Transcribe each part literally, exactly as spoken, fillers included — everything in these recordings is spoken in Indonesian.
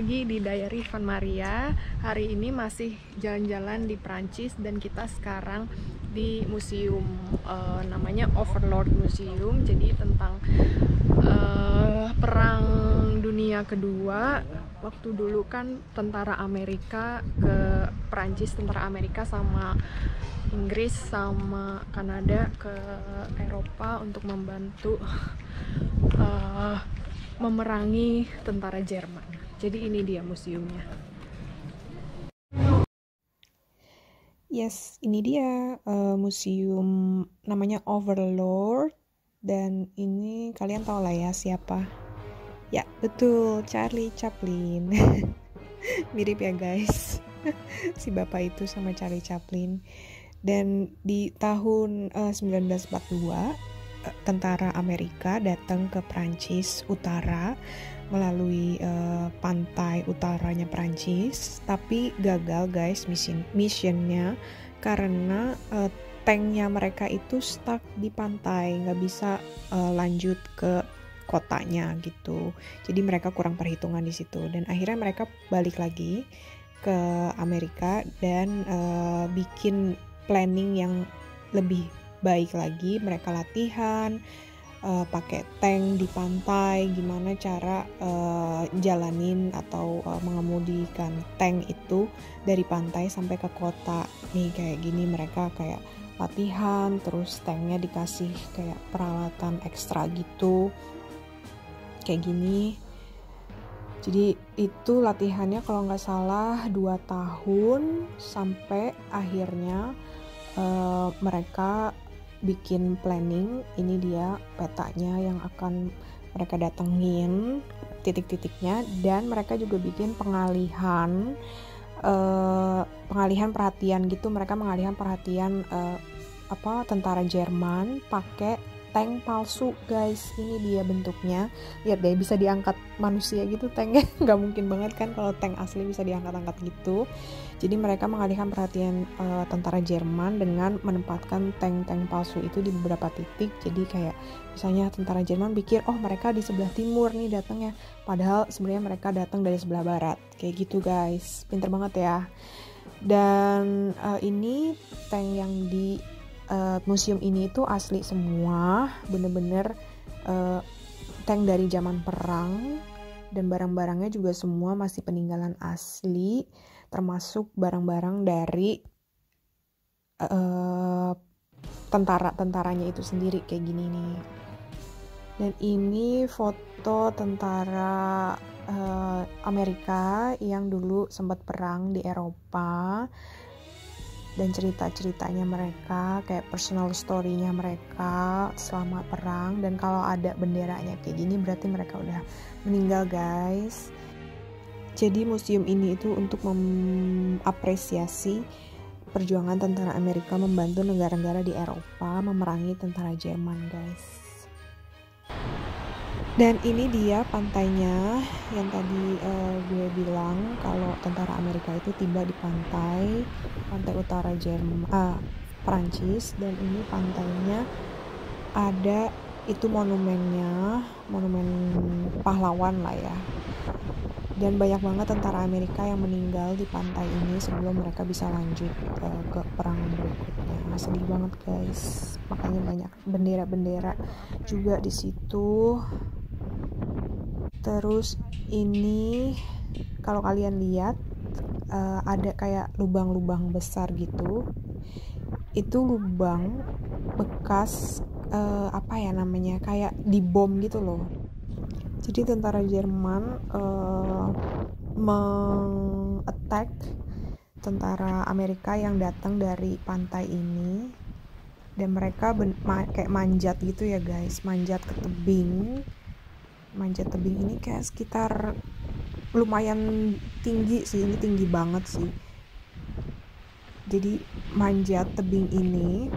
lagi di Diary Van Maria. Hari ini masih jalan-jalan di Prancis dan kita sekarang di museum uh, namanya Overlord Museum. Jadi tentang uh, perang dunia kedua. Waktu dulu kan tentara Amerika ke Prancis, tentara Amerika sama Inggris sama Kanada ke Eropa untuk membantu uh, memerangi tentara Jerman. Jadi ini dia museumnya. Yes, ini dia uh, museum namanya Overlord, dan ini kalian tahu lah ya siapa? Ya betul, Charlie Chaplin. Mirip ya guys, si bapak itu sama Charlie Chaplin. Dan di tahun uh, sembilan belas empat puluh dua tentara Amerika datang ke Prancis Utara melalui uh, pantai utaranya Prancis, tapi gagal guys mission missionnya karena uh, tanknya mereka itu stuck di pantai, nggak bisa uh, lanjut ke kotanya gitu. Jadi mereka kurang perhitungan di situ dan akhirnya mereka balik lagi ke Amerika dan uh, bikin planning yang lebih baik lagi. Mereka latihan uh, pakai tank di pantai, gimana cara uh, jalanin atau uh, mengemudikan tank itu dari pantai sampai ke kota. Nih kayak gini mereka kayak latihan, terus tanknya dikasih kayak peralatan ekstra gitu kayak gini. Jadi itu latihannya kalau nggak salah dua tahun sampai akhirnya uh, mereka bikin planning. Ini dia petanya yang akan mereka datengin, titik-titiknya, dan mereka juga bikin pengalihan uh, pengalihan perhatian gitu. Mereka mengalihkan perhatian uh, apa tentara Jerman pakai tank palsu guys. Ini dia bentuknya, lihat deh, bisa diangkat manusia gitu tanknya. Nggak mungkin banget kan kalau tank asli bisa diangkat-angkat gitu. Jadi mereka mengalihkan perhatian uh, tentara Jerman dengan menempatkan tank-tank palsu itu di beberapa titik. Jadi kayak misalnya tentara Jerman pikir oh mereka di sebelah timur nih datangnya, padahal sebenarnya mereka datang dari sebelah barat. Kayak gitu guys, pinter banget ya. Dan uh, ini tank yang di Uh, museum ini tuh asli semua, bener-bener uh, tank dari zaman perang, dan barang-barangnya juga semua masih peninggalan asli, termasuk barang-barang dari uh, tentara-tentaranya itu sendiri kayak gini nih. Dan ini foto tentara uh, Amerika yang dulu sempat perang di Eropa, dan cerita-ceritanya mereka, kayak personal story-nya mereka selama perang. Dan kalau ada benderanya kayak gini berarti mereka udah meninggal guys. Jadi museum ini itu untuk mengapresiasi perjuangan tentara Amerika membantu negara-negara di Eropa memerangi tentara Jerman guys. Dan ini dia pantainya yang tadi uh, gue bilang kalau tentara Amerika itu tiba di pantai pantai utara Jerman, ah, Prancis. Dan ini pantainya ada itu monumennya, monumen pahlawan lah ya. Dan banyak banget tentara Amerika yang meninggal di pantai ini sebelum mereka bisa lanjut uh, ke perang berikutnya. Sedih banget guys. Makanya banyak bendera-bendera juga di situ. Terus ini kalau kalian lihat uh, ada kayak lubang-lubang besar gitu. Itu lubang bekas uh, apa ya namanya, kayak dibom gitu loh. Jadi tentara Jerman uh, meng-attack tentara Amerika yang datang dari pantai ini, dan mereka ben- ma- kayak manjat gitu ya guys, manjat ke tebing. Manjat tebing ini kayak sekitar lumayan tinggi sih, ini tinggi banget sih. Jadi manjat tebing ini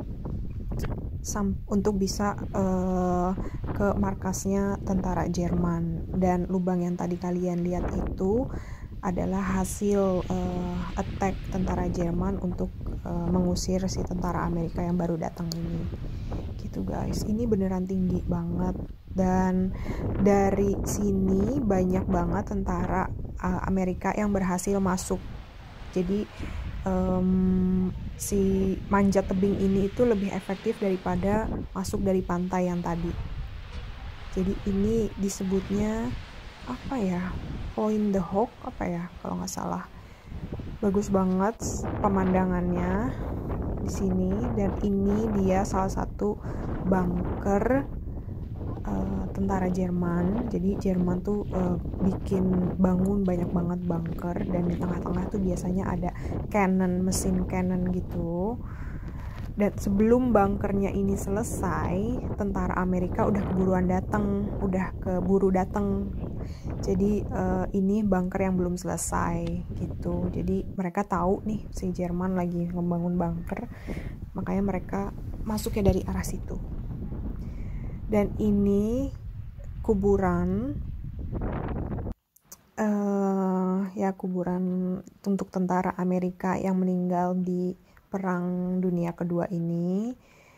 sam- untuk bisa uh, ke markasnya tentara Jerman. Dan lubang yang tadi kalian lihat itu adalah hasil uh, attack tentara Jerman untuk uh, mengusir si tentara Amerika yang baru datang ini. Gitu guys, ini beneran tinggi banget. Dan dari sini banyak banget tentara uh, Amerika yang berhasil masuk. Jadi um, si manjat tebing ini itu lebih efektif daripada masuk dari pantai yang tadi. Jadi ini disebutnya apa ya, Point the Hawk apa ya kalau nggak salah. Bagus banget pemandangannya di sini, dan ini dia salah satu bunker uh, tentara Jerman. Jadi Jerman tuh uh, bikin bangun banyak banget bunker, dan di tengah-tengah tuh biasanya ada cannon, mesin cannon gitu. Dan sebelum bunkernya ini selesai, tentara Amerika udah keburuan datang, udah keburu datang. Jadi uh, ini bunker yang belum selesai gitu. Jadi mereka tahu nih si Jerman lagi membangun bunker, makanya mereka masuknya dari arah situ. Dan ini kuburan, uh, ya kuburan untuk tentara Amerika yang meninggal di Perang Dunia Kedua ini.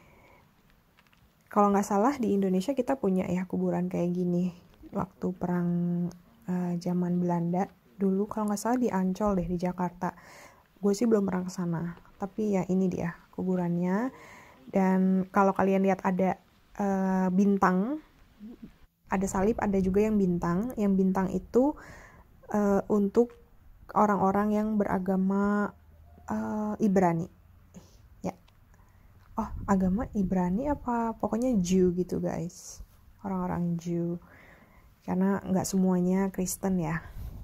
Kalau nggak salah di Indonesia kita punya ya kuburan kayak gini waktu perang uh, zaman Belanda dulu, kalau nggak salah di Ancol deh, di Jakarta. Gue sih belum pernah ke sana, tapi ya ini dia kuburannya. Dan kalau kalian lihat ada uh, bintang, ada salib, ada juga yang bintang. Yang bintang itu uh, untuk orang-orang yang beragama uh, Ibrani. Oh, agama Ibrani apa pokoknya Jew gitu guys, orang-orang Jew, karena nggak semuanya Kristen ya.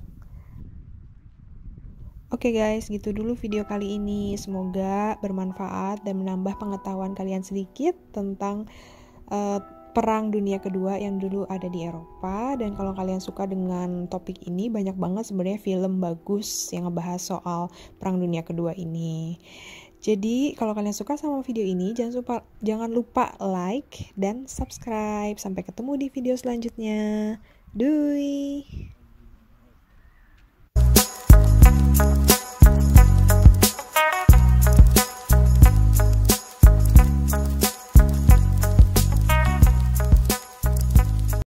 Oke guys, gitu dulu video kali ini, semoga bermanfaat dan menambah pengetahuan kalian sedikit tentang uh, Perang Dunia Kedua yang dulu ada di Eropa. Dan kalau kalian suka dengan topik ini, banyak banget sebenarnya film bagus yang ngebahas soal Perang Dunia Kedua ini. Jadi kalau kalian suka sama video ini, jangan lupa, jangan lupa like dan subscribe. Sampai ketemu di video selanjutnya. Doei!